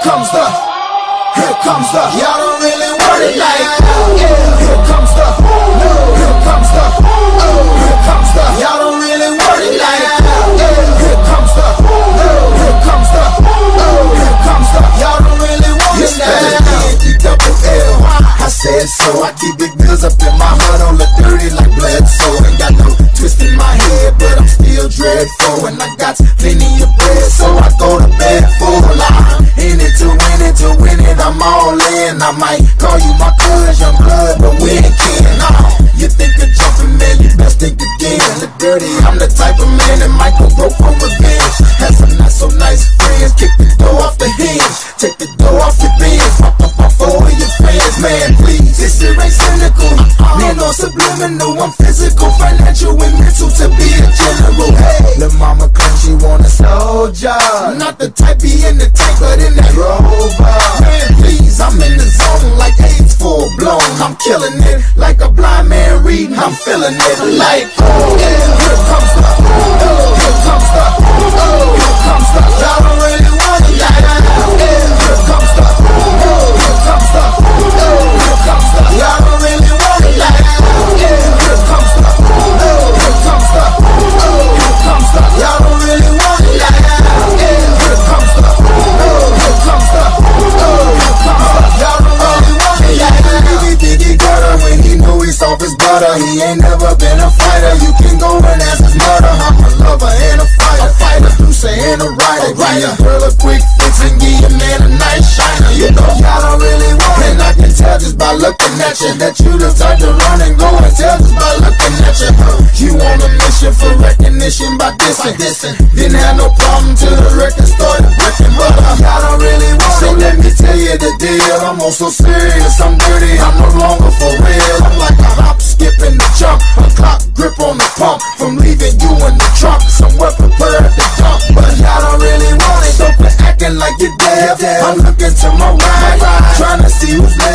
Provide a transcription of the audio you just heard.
Here comes the, y'all don't really want it like that. Yeah. Here comes the, here comes the, here comes the, y'all don't really want it like that. Yeah. Here comes the, here comes the, here comes the, y'all don't really want it like that. E-double-L, I said so. I keep big bills up in my heart, all the dirty like blood. So ain't got no twist in my head, but I'm still dreadful, and I got plenty of bread, so I go to bed full. I'm in it to win it, to win it, I'm all in. I might call you my cuz, young blood, but we ain't kin. You think you're jumping, man, you best think again. Look dirty, I'm the type of man that might go broke for revenge. Had some not so nice friends, kick the door off the hinge, take the door off your bins, pop up off all of your fans. Man, please, this shit ain't cynical. Man, no subliminal, I'm physical, financial, and mental to be a general. Hey, the mama claims she want a soldier, not the type be in the tank, but in that Rover. Man, please, I'm in the zone like AIDS full blown. I'm killing it like a blind man reading. I'm feeling it like, oh, yeah. Here comes the, here comes the, here comes the. Y'all don't really want it like that. Yeah. Here comes the, here comes the, here comes the. Y'all don't really want it like that. Yeah. Here comes the, here comes the, here comes the. Y'all don't really want it like that. Yeah. Here comes the, here comes the, here comes the. Y'all don't really want it like that. He gutter when he know he's off his butter. He ain't never been a fighter. You can go and ask his mother. I'm a lover and a fighter, producer and a writer. Give your girl a quick fix and give your man a nice shiner. You know y'all don't really want it, and I can tell just by looking at you that you the type to run and go and tell just by looking at you. You on a mission for recognition by dissing. Didn't have no problem till the record started breaking, but y'all don't really want it. So let me tell you the deal. I'm also serious, I'm dirty, I'm no longer for real. I'm like a hop, skip, and a jump, a clock grip on the pump, from leaving you in the trunk, somewhere prepared to dump. But y'all don't really want it, so quit acting like you're dead. I'm looking to my right, trying to see who's